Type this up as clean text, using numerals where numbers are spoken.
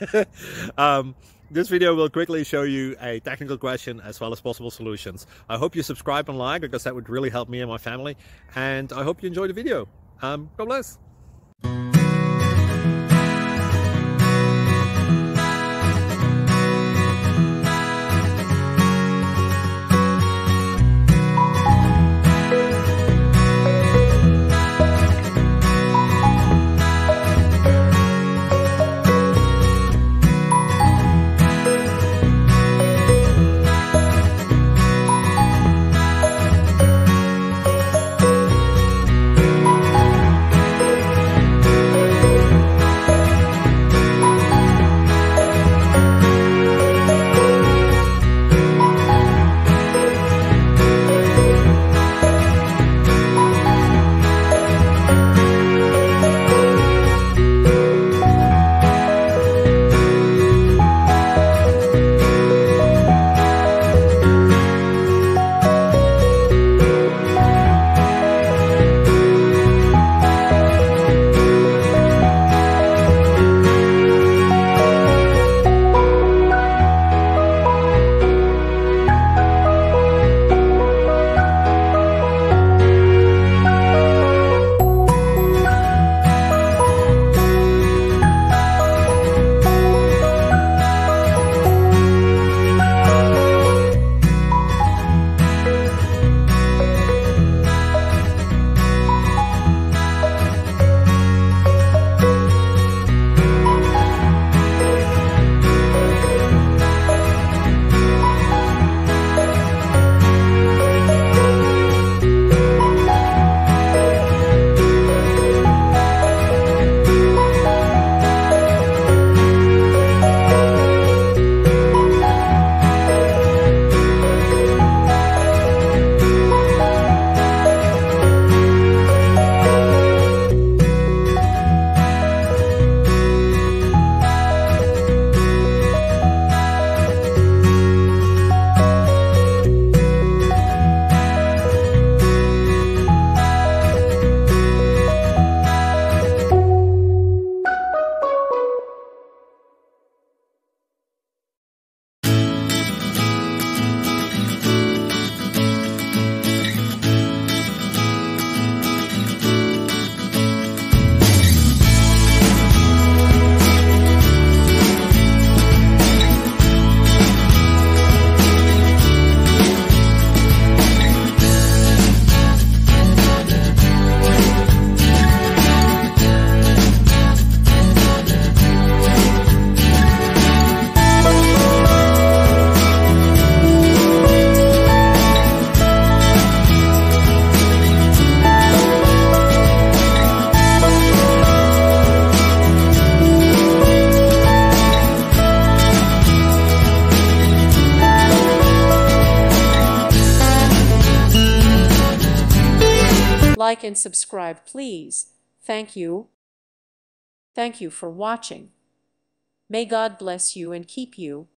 This video will quickly show you a technical question as well as possible solutions. I hope you subscribe and like, because that would really help me and my family. And I hope you enjoy the video. God bless. Like and subscribe, please. Thank you. Thank you for watching. May God bless you and keep you.